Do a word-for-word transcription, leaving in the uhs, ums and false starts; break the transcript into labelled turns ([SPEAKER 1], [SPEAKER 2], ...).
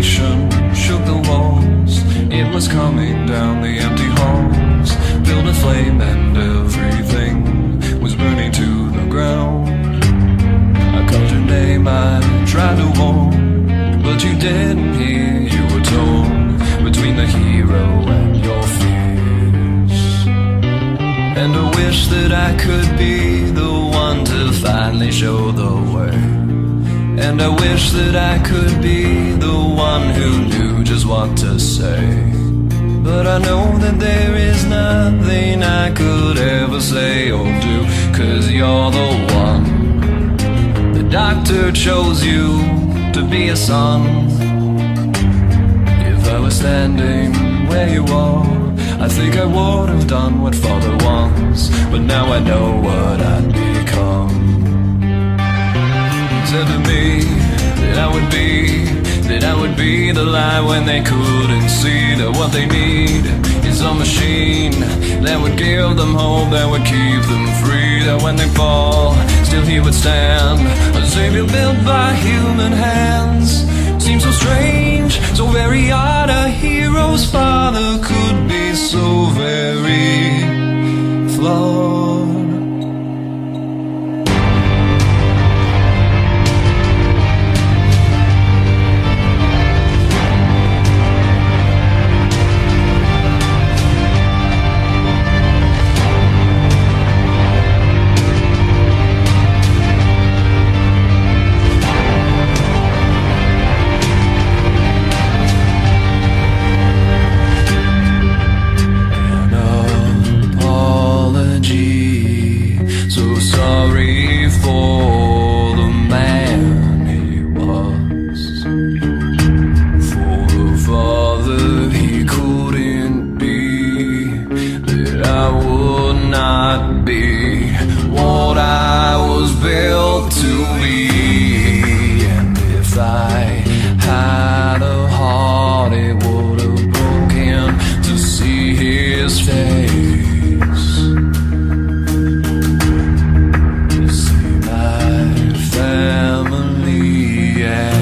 [SPEAKER 1] imagination shook the walls. It was coming down the empty halls, filled with flame, and everything was burning to the ground. I called your name, I tried to warn, but you didn't hear. You were torn between the hero and your fears. And I wish that I could be the one to finally show the way. And I wish that I could be the one who knew just what to say. But I know that there is nothing I could ever say or do, 'cause you're the one. The doctor chose you to be a son. If I was standing where you are, I think I would have done what father wants. But now I know what I'd become. Said to me that I would be, that I would be the light when they couldn't see. That what they need is a machine that would give them hope, that would keep them free. That when they fall, still he would stand, a savior built by human hands. Seems so strange, so very odd, a hero's father could be so very flawed. Sorry for the man he was, for the father he couldn't be, that I would not be what I was built to be. And if I had a heart, it would have broken to see his face. Family, yeah.